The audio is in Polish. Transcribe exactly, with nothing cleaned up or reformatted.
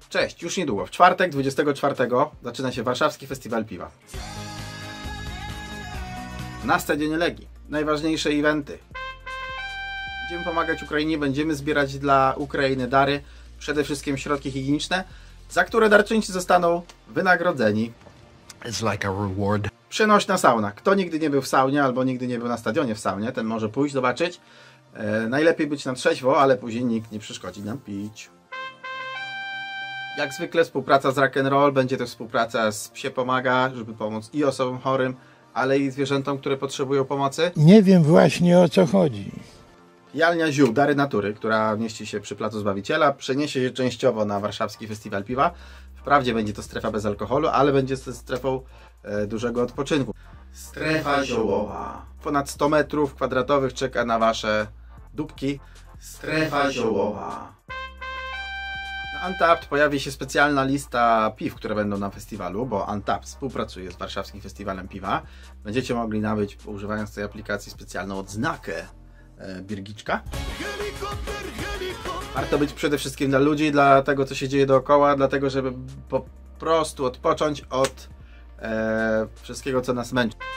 Cześć, już niedługo, w czwartek dwudziestego czwartego zaczyna się Warszawski Festiwal Piwa. Na Stadionie Legii najważniejsze eventy. Będziemy pomagać Ukrainie, będziemy zbierać dla Ukrainy dary, przede wszystkim środki higieniczne, za które darczyńcy zostaną wynagrodzeni. It's like a reward. Przenośna sauna. Kto nigdy nie był w saunie albo nigdy nie był na stadionie w saunie, ten może pójść, zobaczyć. E, najlepiej być na trzeźwo, ale później nikt nie przeszkodzi nam pić. Jak zwykle współpraca z Rock'n'Roll, będzie to współpraca z Psie Pomaga, żeby pomóc i osobom chorym, ale i zwierzętom, które potrzebują pomocy. Nie wiem właśnie, o co chodzi. Jalnia Ziół, Dary Natury, która mieści się przy Placu Zbawiciela, przeniesie się częściowo na Warszawski Festiwal Piwa. Wprawdzie będzie to strefa bez alkoholu, ale będzie to strefą e, dużego odpoczynku. Strefa ziołowa. Ponad sto metrów kwadratowych czeka na wasze dupki. Strefa ziołowa. Na Untapped pojawi się specjalna lista piw, które będą na festiwalu, bo Untapped współpracuje z Warszawskim Festiwalem Piwa. Będziecie mogli nabyć, używając tej aplikacji, specjalną odznakę e, Birgiczka. Warto być przede wszystkim dla ludzi, dla tego, co się dzieje dookoła, dlatego, żeby po prostu odpocząć od e, wszystkiego, co nas męczy.